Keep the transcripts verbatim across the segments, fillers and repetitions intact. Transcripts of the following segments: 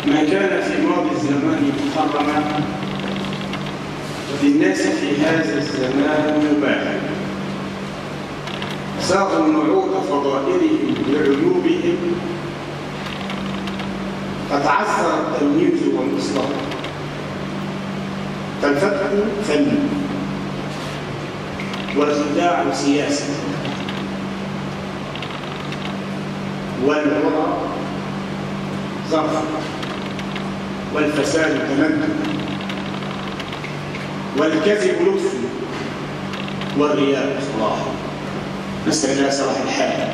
ما كان في ماضي الزمان محرما للناس في هذا الزمان مباحا. ساقوا نعوت فضائلهم لعيوبهم، فتعثر التمييز والإصلاح، فالفتح فن والخداع سياسة، والورع ظرف، والفساد تمدن، والكذب لطف، والرياء إصلاح. نسأل الله صلاح الحال،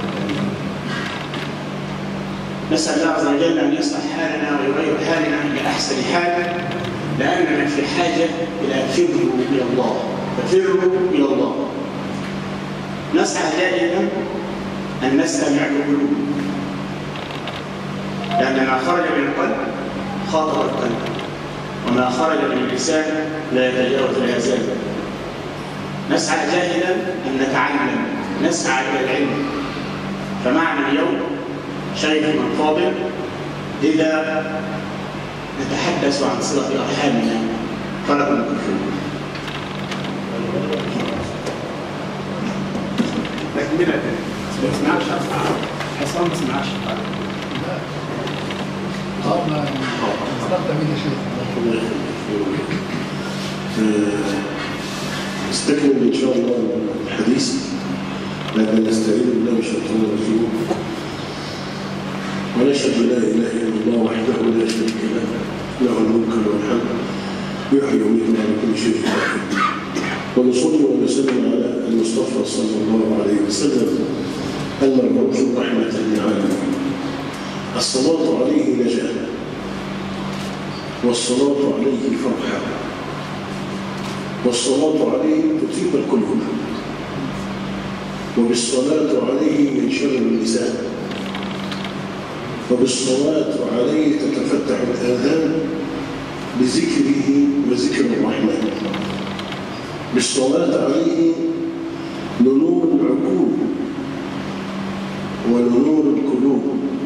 نسأل الله عز وجل أن يصلح حالنا ويغير حالنا إلى أحسن حال، لأننا في حاجة إلى فروا إلى الله، ففروا إلى الله. نسعى دائما أن نستمع بقلوب، لأن ما خرج من القلب خاطب القلب، وما خرج من اللسان لا يتجاوز الآذان. نسعى جاهدا أن نتعلم، نسعى إلى العلم. فمعنا اليوم شيخ فاضل، إذا نتحدث عن صلة أرحامنا فلكم الكفر. تكملة ما سمعش حصان، ما سمعش اه ما استمتع بيه يا شيخ. نستكمل ان شاء الله الحديث، لكن نستعين بالله من الشيطان الرجيم، ونشهد لا اله الا الله وحده لا شريك له، له الملك وله الحمد، يحيي ويميت على كل شيء قدير. ونصلي ونسلم على المصطفى صلى الله عليه وسلم المبعوث رحمة للعالمين. الصلاة عليه نجاة، والصلاة عليه فرحة، والصلاة عليه تطيب القلوب، وبالصلاة عليه ينشر اللسان، وبالصلاة عليه تتفتح الآذان بذكره وذكر الرحمن. بالصلاة عليه ننور العقول وننور القلوب،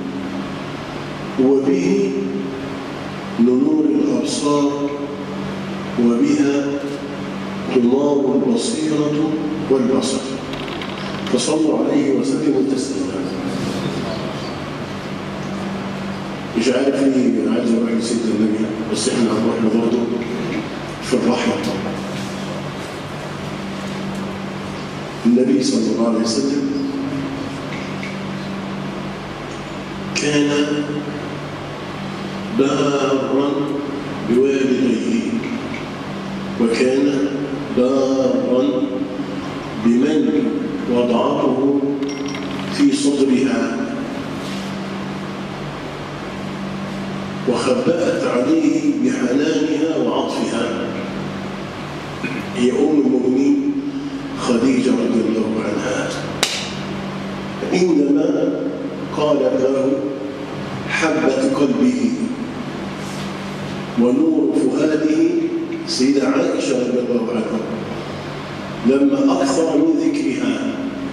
وبه ننور الأبصار، وبها تنار البصيرة والبصر. فصلوا عليه وسلموا تسليما. مش عارف ليه عايز اروح لسيدنا النبي، بس احنا هنروح برضه في الرحمة. النبي صلى الله عليه وسلم كان بارا بوالديه، وكان بارا بمن وضعته في صدرها وخبأت عليه بحنانها وعطفها. هي أم المؤمنين خديجة رضي الله عنها، عندما قال له حبة قلبه ونور فؤاده سيدة عائشة رضي الله عنها، لما أكثر من ذكرها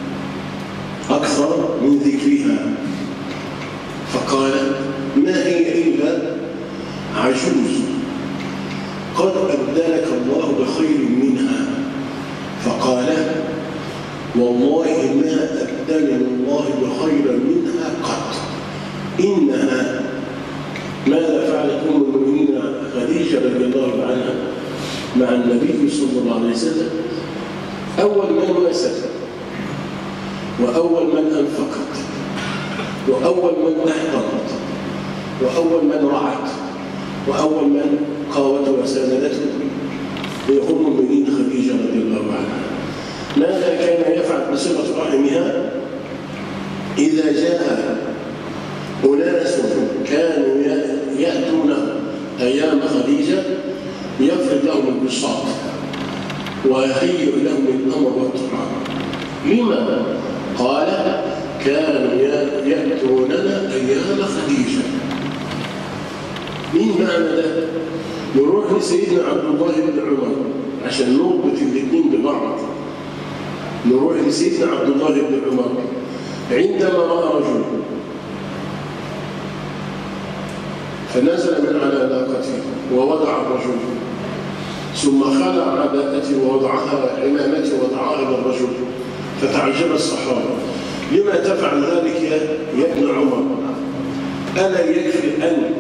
أكثر من ذكرها فقال ما هي إلا عجوز قد أبدلك الله بخير منها. فقال والله ما أبدلني الله بخير منها قط. إنها ماذا فعلت أم المؤمنين خديجة رضي الله عنها مع النبي صلى الله عليه وسلم؟ أول من واسته، وأول من أنفقت، وأول من أحضرت، وأول من رعت، وأول من قاوته وساندته هي أم المؤمنين خديجة رضي الله عنها. ماذا كان يفعل بصلة رحمها؟ إذا جاء أناس كانوا يأتون أيام خديجة يفرد لهم البساط ويهيئ لهم الأمر والطعام. لما؟ قال كانوا يأتوننا أيام خديجة. مين معنى ده؟ نروح لسيدنا عبد الله بن عمر عشان نربط الاثنين ببعض. نروح لسيدنا عبد الله بن عمر عندما رأى رجل فنزل من على ناقته ووضع الرجل، ثم خلع عباءته ووضعها عمامته ووضعها إلى الرجل، فتعجب الصحابة: لما تفعل ذلك يا, يا ابن عمر؟ ألا يكفي أن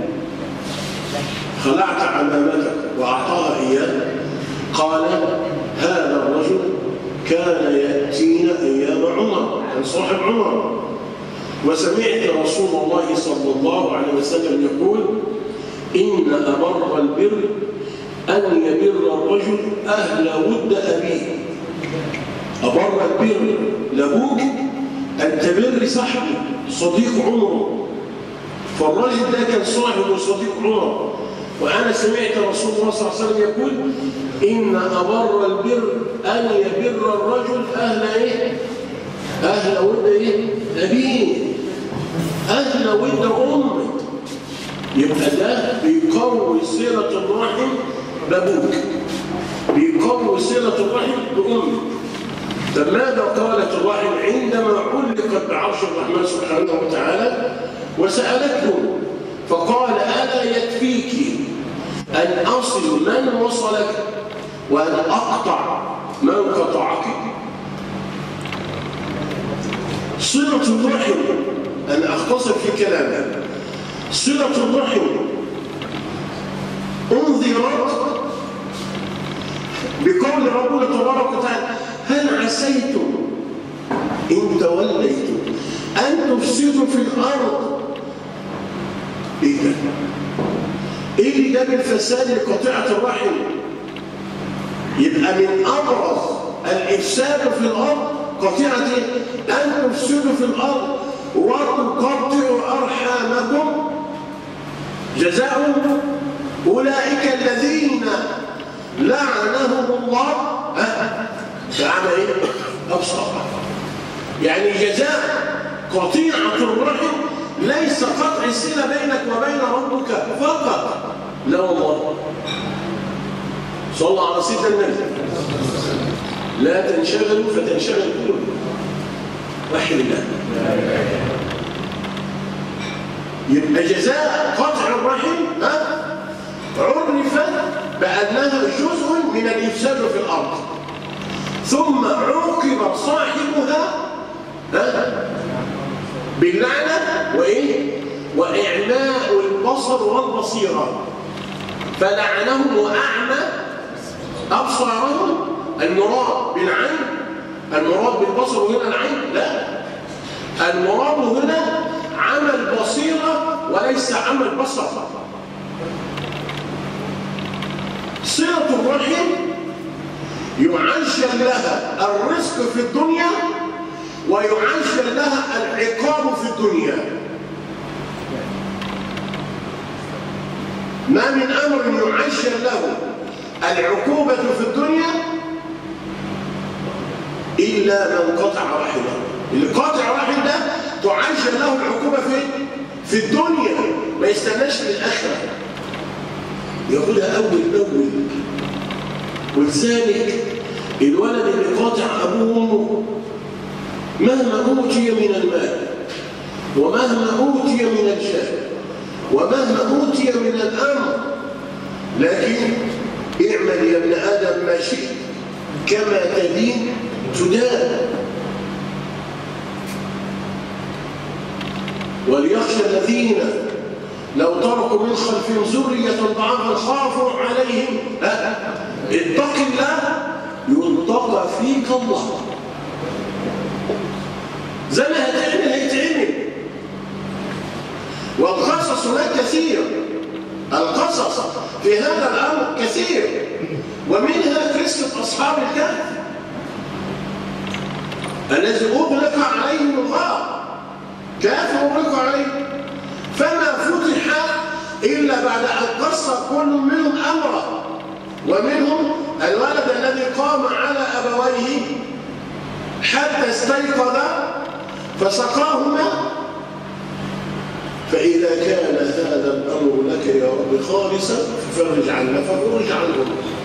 خلعت عمامتك وأعطاها إياه؟ قال: هذا الرجل كان يأتينا أيام عمر، كان صاحب عمر، وسمعت رسول الله صلى الله عليه وسلم يقول: إن أبر البر أن يبر الرجل أهل ود أبيه. أبر البر لأبوك أن تبر صاحبه صديق عمره، فالرجل ده كان صاحب وصديق عمر. وأنا سمعت رسول الله صلى الله عليه وسلم يقول: إن أبر البر أن يبر الرجل أهل إيه؟ أهل ود إيه؟ أبيه، أهل ود أمه. يبقى ده بيقوي صلة الرحم بأبوك، بيقوي صلة الرحم بأمك. طب ماذا قالت الرحم عندما علقت بعرش الرحمن سبحانه وتعالى وسألته؟ فقال: ألا يكفيك أن أصل من وصلك وأن أقطع من قطعك؟ صلة الرحم، أنا أختصر في كلامي، صلة الرحم أنذرت بقول ربنا تبارك وتعالى: هل عسيتم إن توليتم أن تفسدوا في الأرض؟ إيه ده؟ إيه اللي جاب الفساد لقطيعة الرحم؟ يبقى من أبرز الإفساد في الأرض قطيعة أن تفسدوا في الأرض وتقطعوا أرحامكم. جزاء أولئك الذين لعنهم الله فعمل إيه؟ أبصر. يعني جزاء قطيعة الرحم ليس قطع الصلة بينك وبين ربك فقط، لا والله. صلى على سيدنا النبي: لا تنشغلوا فتنشغل قلوبكم. وحي الله. يبقى جزاء قطع الرحم عرفت بأنها جزء من الإفساد في الأرض، ثم عوقب صاحبها باللعنة وإيه؟ وإعماء البصر والبصيرة، فلعنهم وأعمى أبصارهم. المراد بالعين، المراد بالبصر هنا العين؟ لا، المراد هنا عمل بصيرة وليس عمل بصر. صلة الرحم يعجل لها الرزق في الدنيا ويعجل لها العقاب في الدنيا. ما من أمر يعجل له العقوبة في الدنيا إلا من قطع رحمه. اللي قاطع رحم ده تعجل له العقوبة في في الدنيا، ما يستناش للآخرة، ياخدها أول أول. ولذلك الولد اللي قاطع أبوه وأمه مهما أوتي من المال ومهما أوتي من الجاه ومهما أوتي من الأمر، لكن اعمل يا ابن آدم ما شئت كما تدين تدان. وليخشى الذين لو تركوا من خلفهم ذرية ضعافا خافوا عليهم اتق الله يلتقى فيك الله. زي ما هتعمل هيتعمل. والقصص هناك كثير، القصص في هذا الأمر كثير، ومنها قصة أصحاب الكهف الذي أغلق عليهم الغار، كهف أغلق عليهم فما فتح إلا بعد أن قصر كل منهم أمره، ومنهم الولد الذي قام على أبويه حتى استيقظ فسقاهما. فإذا كان هذا الأمر لك يا رب خالصا ففرج عنا ففرج عنهم.